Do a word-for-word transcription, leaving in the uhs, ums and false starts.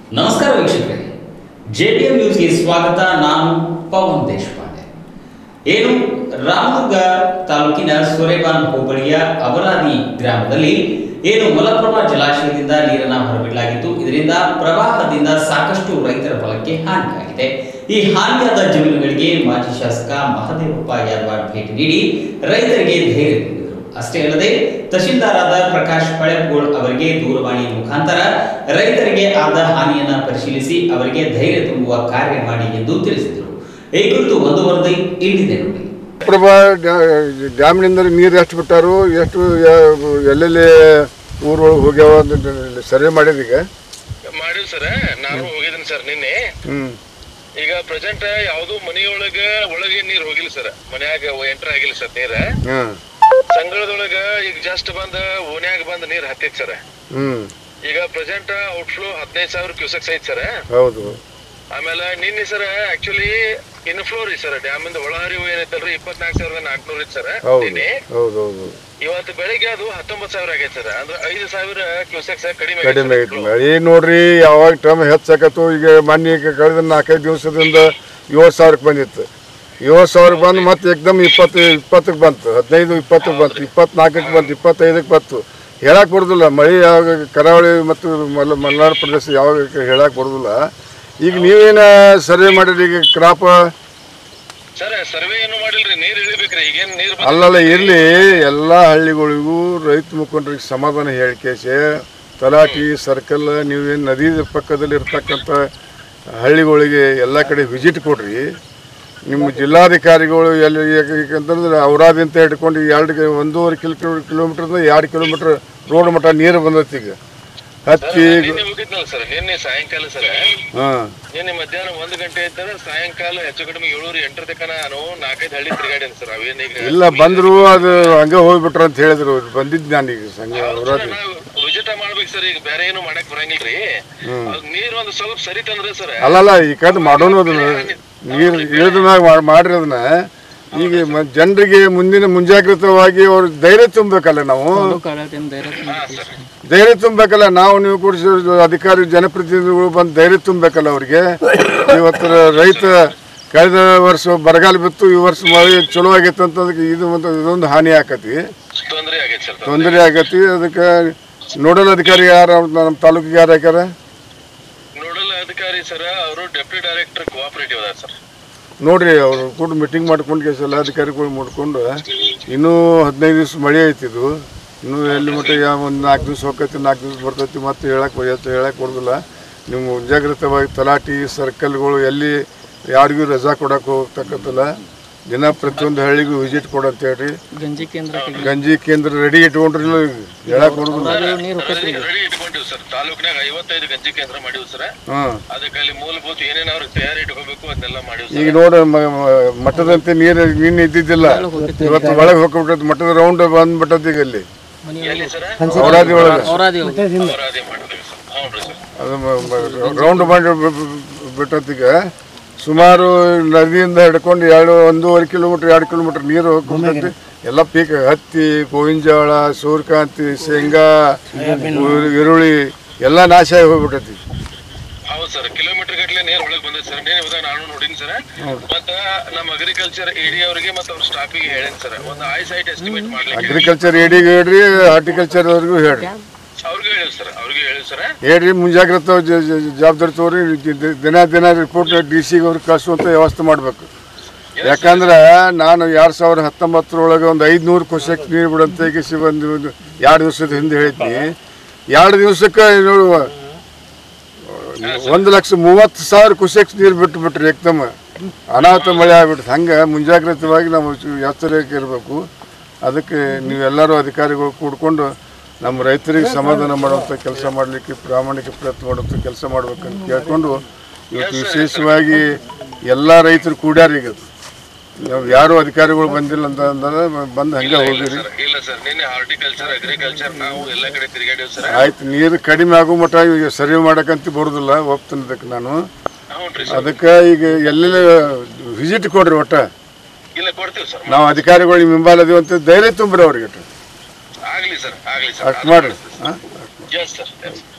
ನಮಸ್ಕಾರ ವೀಕ್ಷಕರೇ, ಜೆಬಿಎಂ ನ್ಯೂಸ್ಗೆ ಸ್ವಾಗತ. ನಾನು ಪವನ್ ದೇಶಪಾಂಡೆ. ಏನು ರಾಮದುರ್ಗ ತಾಲೂಕಿನ ಸೊರೆಬಾನ್ ಹೋಬಳಿಯ ಅಬರಾದಿ ಗ್ರಾಮದಲ್ಲಿ ಏನು ಮಲಪ್ರಭಾ ಜಲಾಶಯದಿಂದ ನೀರನ್ನು ಹೊರಬಿಡಲಾಗಿತ್ತು. ಇದರಿಂದ ಪ್ರವಾಹದಿಂದ ಸಾಕಷ್ಟು ರೈತರ ಹೊಲಕ್ಕೆ ಹಾನಿಯಾಗಿದೆ. ಈ ಹಾನಿಯಾದ ಜಮೀನುಗಳಿಗೆ ಮಾಜಿ ಶಾಸಕ ಮಹದೇವಪ್ಪ ಯಾದವಾಡ್ ಭೇಟಿ ನೀಡಿ ರೈತರಿಗೆ ಧೈರ್ಯ ತುಂಬಿದರು. ಅಷ್ಟೇ ಅಲ್ಲದೆ ತಹಶೀಲ್ದಾರಾದ ಪ್ರಕಾಶ್ ಪಳೆಪ್ಗೋಳ್ ಅವರಿಗೆ ದೂರವಾಣಿ ಮುಖಾಂತರ ರೈತರಿಗೆ ಆದ ಹಾನಿಯನ್ನು ಪರಿಶೀಲಿಸಿ ಅವರಿಗೆ ಧೈರ್ಯ ತುಂಬುವ ಕಾರ್ಯ ಮಾಡಿ ಎಂದು ತಿಳಿಸಿದರು. ಈ ಕುರಿತು ಒಂದು ವರದಿ ಇಲ್ಲಿದೆ ನೋಡಿ. ಪ್ರಭಾ ಡ್ಯಾಮ್ನಿಂದ ನೀರು ಎಷ್ಟು ಬಿಟ್ಟಾರು, ಎಷ್ಟು ಎಲ್ಲೆಲ್ಲಿ ಊರು ಹೋಗ್ಯಾವ ಸರ್ವೆ ಮಾಡಿದೀಗ ಮಾಡಿವ್ ಸರ್. ನಾನು ಹೋಗಿದ್ದೀನಿ ಸರ್ ನಿನ್ನೆ. ಈಗ ಪ್ರೆಸೆಂಟ್ ಯಾವ್ದು ಮನೆಯೊಳಗ ಒಳಗೆ ನೀರ್ ಹೋಗಿಲ್ಲ ಸರ್, ಮನ್ಯಾಗ ಎಂಟರ್ ಆಗಿಲ್ಲ ಸರ್ ನೀರ. ಸಂಗಳದೊಳಗ ಈಗ ಜಸ್ಟ್ ಬಂದ ಓನ್ಯಾಗ ಬಂದ ನೀರ್ ಹತ್ತೈತಿ ಸರ್. ಈಗ ಪ್ರೆಸೆಂಟ್ ಔಟ್ಫ್ಲೋ ಹದಿನೈದು ಸಾವಿರ ಕ್ಯೂಸೆಕ್ಸ್ ಐತಿ ಸರ್. ಹೌದು. ಆಮೇಲೆ ನಿನ್ನೆ ಸರ್ ಆಕ್ಚುಲಿ ಇನ್ಫ್ಲೋ ರೀ ಸರ್, ಡ್ಯಾಮ್ ಇಂದ ಒಳಹರಿವು ಏನೈತಲ್ರಿ ಇಪ್ಪತ್ನಾಲ್ಕು ಸಾವಿರದ ನಾಲ್ಕನೂರ ಐತಿ ಸರ್ ನಿನ್ನೆ. ಇವತ್ತು ಬೆಳಿಗ್ಗೆ ಅದು ಹತ್ತೊಂಬತ್ತು ಸಾವಿರ ಆಗೈತೆ ಸರ್. ಅಂದ್ರೆ ಐದು ಸಾವಿರ ಕ್ಯೂಸೆಕ್ಸ್ ಕಡಿಮೆ ಕಡಿಮೆ ಐತಿ. ಮಳೆ ನೋಡ್ರಿ ಯಾವಾಗ ಟೈಮ್ ಹೆಚ್ಚಾಕತ್ತು. ಈಗ ಮೊನ್ನೆ ಕಳೆದ ನಾಲ್ಕೈದು ದಿವಸದಿಂದ ಏಳು ಸಾವಿರಕ್ಕೆ ಬಂದಿತ್ತು. ಏಳು ಸಾವಿರಕ್ಕೆ ಬಂದು ಮತ್ತೆ ಏಕ್ದಮ್ ಇಪ್ಪತ್ತು ಇಪ್ಪತ್ತಕ್ಕೆ ಬಂತು, ಹದಿನೈದು ಇಪ್ಪತ್ತಕ್ಕೆ ಬಂತು, ಇಪ್ಪತ್ನಾಲ್ಕಕ್ಕೆ ಬಂತು, ಇಪ್ಪತ್ತೈದಕ್ಕೆ ಬಂತು. ಹೇಳಕ್ ಬರೋದಿಲ್ಲ ಮಳೆ ಯಾವಾಗ ಕರಾವಳಿ ಮತ್ತು ಮಲ್ ಮಲೆನಾಡು ಪ್ರದೇಶ ಯಾವಾಗ ಹೇಳಕ್ ಬರೋದಿಲ್ಲ. ಈಗ ನೀವೇನ ಸರ್ವೆ ಮಾಡಿರಿ ಈಗ ಕ್ರಾಪ್? ಸರ್ ಸರ್ವೆ ಏನು ಮಾಡಿಲ್ರಿ, ನೀರ್ ಇಳಿಬೇಕ್ರಿ. ಈಗೇನು ನೀರು ಅಲ್ಲಲ್ಲ ಇರ್ಲಿ, ಎಲ್ಲ ಹಳ್ಳಿಗಳಿಗೂ ರೈತ ಮುಖಂಡರಿಗೆ ಸಮಾಧಾನ ಹೇಳಿಕೆಸೆ ತಲಾಟಿ ಸರ್ಕಲ್ ನೀವೇನು ನದಿ ಪಕ್ಕದಲ್ಲಿ ಇರ್ತಕ್ಕಂಥ ಹಳ್ಳಿಗಳಿಗೆ ಎಲ್ಲ ಕಡೆ ವಿಸಿಟ್ ಕೊಡ್ರಿ. ನಿಮ್ಮ ಜಿಲ್ಲಾಧಿಕಾರಿಗಳು ಎಲ್ಲಿ ಯಾಕಂತಂದ್ರೆ ಅವರಾದಿ ಅಂತ ಹಿಡ್ಕೊಂಡು ಎರಡು ಒಂದೂವರೆ ಕಿಲೋ ಕಿಲೋಮೀಟರ್ದ ಎರಡು ಕಿಲೋಮೀಟರ್ ರೋಡ್ ಮಟ್ಟ ನೀರು ಬಂದೈತಿ. ಈಗ ಹತ್ತಿ ಹೋಗಿದ್ನಲ್ಲ ಸರ್ ನಿನ್ನೆ ಸಾಯಂಕಾಲ ಸರ್. ನಿನ್ನೆ ಮಧ್ಯಾಹ್ನ ಒಂದು ಗಂಟೆ ಇದ್ದರೆ ಸಾಯಂಕಾಲ ಹೆಚ್ಚು ಕಡಿಮೆ ಏಳೂರು ಎಂಟರ ತನಕ ನಾನು ನಾಲ್ಕೈದು ಹಳ್ಳಿ ತಿರುಗಾಡೇನೆ ಸರ್. ಅವೇನೀಗ ಇಲ್ಲ ಬಂದ್ರು ಅದು ಹಂಗ ಹೋಗ್ಬಿಟ್ರ ಅಂತ ಹೇಳಿದ್ರು. ಬಂದಿದ್ದು ನಾನೀಗ ಸಂಜೆ ವಿಸಿಟ್ ಮಾಡ್ಬೇಕು ಸರ್. ಈಗ ಬೇರೆ ಏನು ಮಾಡಕ್ ಬರಂಗಿಲ್ರಿ. ನೀರು ಒಂದು ಸ್ವಲ್ಪ ಸರಿ ತಂದ್ರೆ ಸರ್. ಅಲ್ಲಲ್ಲ ಈ ಕಡೆ ಮಾಡೋಣ ಅದನ್ನ ನೀರು ಇಳಿದ ಮ್ಯಾಗ ಮಾಡ್ರಿ ಅದನ್ನ. ಈಗ ಜನರಿಗೆ ಮುಂದಿನ ಮುಂಜಾಗ್ರತವಾಗಿ ಅವ್ರ ಧೈರ್ಯ ತುಂಬಬೇಕಲ್ಲ. ನಾವು ಧೈರ್ಯ ತುಂಬಬೇಕಲ್ಲ. ನಾವು ನೀವು ಕೂಡ ಅಧಿಕಾರಿ ಜನಪ್ರತಿನಿಧಿಗಳು ಬಂದು ಧೈರ್ಯ ತುಂಬಬೇಕಲ್ಲ ಅವ್ರಿಗೆ. ಇವತ್ತು ರೈತ ಕಳೆದ ವರ್ಷ ಬರಗಾಲ ಬಿತ್ತು, ಈ ವರ್ಷ ಮಳೆ ಚಲೋ ಆಗೈತೆ ಅಂತದಕ್ಕೆ ಇದು ಒಂದು ಇದೊಂದು ಹಾನಿ ಆಕತಿ, ತೊಂದರೆ ಆಗತಿ. ಅದಕ್ಕೆ ನೋಡಲ್ ಅಧಿಕಾರಿ ಯಾರು ನಮ್ಮ ತಾಲೂಕಿಗೆ ಯಾರು ಹಾಕ್ಯಾರ? ನೋಡಲ್ ಅಧಿಕಾರಿ ಸರ್ ಅವರು ಡೆಪ್ಯೂಟಿ ಡೈರೆಕ್ಟರ್ ಕೋಆಪರೇಟಿವ್ ಅದ ಸರ್. ನೋಡ್ರಿ ಅವ್ರು ಕೂಡ ಮೀಟಿಂಗ್ ಮಾಡ್ಕೊಂಡು ಎಲ್ಲ ಅಧಿಕಾರಿಗಳು ಮಾಡ್ಕೊಂಡು ಇನ್ನೂ ಹದಿನೈದು ದಿವ್ಸ ಮಳೆ ಐತಿದು. ಇನ್ನೂ ಎಲ್ಲಿ ಮಟ್ಟ ಯಾವ ಒಂದು ನಾಲ್ಕು ದಿವ್ಸ ಹೋಗ್ತೈತಿ, ನಾಲ್ಕು ದಿವ್ಸ ಬರ್ತೈತಿ, ಮತ್ತೆ ಹೇಳಕ್ಕೆ ಬಯತ್ತು ಹೇಳಕ್ಕೆ ಕೊಡೋದಿಲ್ಲ. ನೀವು ಮುಂಜಾಗ್ರತವಾಗಿ ತಲಾಟಿ ಸರ್ಕಲ್ಗಳು ಎಲ್ಲಿ ಯಾರಿಗೂ ರಜಾ ಕೊಡಕ್ಕೆ ಹೋಗ್ತಕ್ಕಂಥಲ್ಲ. ದಿನ ಪ್ರತಿಯೊಂದು ಹಳ್ಳಿಗೂ ವಿಸಿಟ್ ಕೊಡಂತ ಹೇಳ್ರಿ. ಗಂಜಿ ಕೇಂದ್ರ ಗಂಜಿ ಕೇಂದ್ರ ರೆಡಿ ಇಟ್ಕೊಂಡ್ರಿ ಹೇಳಕ್ ಬರೋದಿಲ್ಲ. ತಾಲೂಕಿನಾಗ ಐವತ್ತೈದು ಗಂಜಿ ಕೇಂದ್ರ ಮಾಡಿವ್ ಸರ್. ಅದಕ್ಕೆ ಮೂಲಭೂತ ಏನೇನು ಅವ್ರಿಗೆ ತಯಾರಿ ಇಟ್ಕೋಬೇಕು ಅದನ್ನೆಲ್ಲ ಮಾಡಿವ್. ಈಗ ನೋಡ ಮಠದಂತೆ ನೀರು ನೀನ್ ಇದ್ದಿದ್ದಿಲ್ಲ, ಇವತ್ತು ಒಳಗೆ ಹೋಗ್ಬಿಟ್ಟದ. ಮಠದ ರೌಂಡ್ ಬಂದ್ಬಿಟ್ಟದ ಈಗ ಅಲ್ಲಿ ಅವರಾದಿ ಒಳಗೆ. ಅದು ರೌಂಡ್ ಮಾಡಿ ಬಿಟ್ಟದೀಗ. ಸುಮಾರು ನದಿಯಿಂದ ಹಿಡ್ಕೊಂಡು ಎರಡು ಒಂದೂವರೆ ಕಿಲೋಮೀಟರ್ ಎರಡು ಕಿಲೋಮೀಟರ್ ನೀರು ಹೋಗ್ಬಿಟ್ಟೈತಿ. ಎಲ್ಲ ಪೀಕ್ ಹತ್ತಿ, ಗೋವಿನ ಜೋಳ, ಸೂರ್ಯಕಾಂತಿ, ಶೇಂಗಾ, ಈರುಳ್ಳಿ ಎಲ್ಲ ನಾಶ ಆಗಿ ಹೋಗ್ಬಿಟ್ಟೈತಿ. ಹೌದು ಸರ್, ಕಿಲೋಮೀಟರ್ ಗಟ್ಟಲೆ ನೀರು ಒಳಗೆ ಬಂದೈತೆ ಸರ್. ನೀನು ನಾನು ನೋಡಿನಿ ಸರ್. ಮತ್ತೆ ನಮ್ಮ ಅಗ್ರಿಕಲ್ಚರ್ ಎಡಿ ಅವರಿಗೆ ಮತ್ತೆ ಅವ್ರ ಸ್ಟಾಫಿಗೆ ಹೇಳೇನಿ ಸರ್, ಒಂದು ಐ ಸೈಟ್ ಎಸ್ಟಿಮೇಟ್ ಮಾಡ್ಲಿಕ್ಕೆ. ಅಗ್ರಿಕಲ್ಚರ್ ಎಡಿಗೆ ಹೇಳ್ರಿ, ಹಾರ್ಟಿಕಲ್ಚರ್ ಅವ್ರಿಗೂ ಹೇಳ್ರಿ. ಅವ್ರಿಗೆ ಹೇಳಿ ಸರ್, ಅವ್ರಿಗೆ ಹೇಳಿ ಸರ್ ಹೇಳ್ರಿ. ಮುಂಜಾಗ್ರತೆ ಜವಾಬ್ದಾರಿ ತಗೋರಿ. ದಿನ ದಿನ ರಿಪೋರ್ಟ್ ಡಿ ಸಿಗೆ ಅವ್ರಿಗೆ ಕಳಿಸುವಂತ ವ್ಯವಸ್ಥೆ ಮಾಡ್ಬೇಕು. ಯಾಕಂದ್ರೆ ನಾನು ಎರಡ್ ಸಾವಿರದ ಹತ್ತೊಂಬತ್ತರೊಳಗೆ ಒಂದು ಐದ್ನೂರು ಕ್ಯೂಸೆಕ್ ನೀರು ಬಿಡಂತ ಈಗ ಒಂದು ಎರಡು ದಿವಸದ ಹಿಂದೆ ಹೇಳಿದ್ನಿ. ಎರಡು ದಿವಸಕ್ಕೆ ನೋಡುವ ಒಂದು ಲಕ್ಷ ಮೂವತ್ತು ಸಾವಿರ ಕ್ಯೂಸೆಕ್ಸ್ ನೀರು ಬಿಟ್ಟು ಬಿಟ್ರಿ. ಏಕ್ದಮ್ ಅನಾಹುತ ಮಳೆ ಆಗ್ಬಿಟ್ಟು. ಹಂಗೆ ಮುಂಜಾಗ್ರತವಾಗಿ ನಾವು ಎಚ್ಚರಿಕೆ ಇರಬೇಕು. ಅದಕ್ಕೆ ನೀವೆಲ್ಲರೂ ಅಧಿಕಾರಿಗಳು ಕೂಡ್ಕೊಂಡು ನಮ್ಮ ರೈತರಿಗೆ ಸಮಾಧಾನ ಮಾಡುವಂಥ ಕೆಲಸ ಮಾಡಲಿಕ್ಕೆ ಪ್ರಾಮಾಣಿಕ ಪ್ರಯತ್ನ ಮಾಡುವಂಥ ಕೆಲಸ ಮಾಡ್ಬೇಕಂತ ಕೇಳ್ಕೊಂಡು ಇವತ್ತು ವಿಶೇಷವಾಗಿ ಎಲ್ಲ ರೈತರು ಕೂಡ್ಯಾರ. ಈಗ ನಾವು ಯಾರು ಅಧಿಕಾರಿಗಳು ಬಂದಿಲ್ಲ ಅಂತ ಅಂದ್ರೆ ಬಂದು ಹಂಗೆ ಹೋಗಿರಿ. ಆಯ್ತು, ನೀರು ಕಡಿಮೆ ಆಗೋ ಮಟ್ಟ ಈಗ ಸರ್ವೆ ಮಾಡಕ್ಕಂತ ಬರೋದಿಲ್ಲ, ಒಪ್ತನದಕ್ಕೆ ನಾನು. ಅದಕ್ಕೆ ಈಗ ಎಲ್ಲೆಲ್ಲ ವಿಸಿಟ್ ಕೊಡ್ರಿ. ಒಟ್ಟ ನಾವು ಅಧಿಕಾರಿಗಳು ನಿಮ್ಮ ಹಿಂಬಾಲದೀವಿ ಅಂತ ಧೈರ್ಯ ತುಂಬ್ರಿ ಅವ್ರಿಗೆ. ಆಗಲಿ ಸರ್, ಆಗಲಿ ಸರ್, ಅಷ್ಟು ಮಾಡ್ರಿ. Yes sir.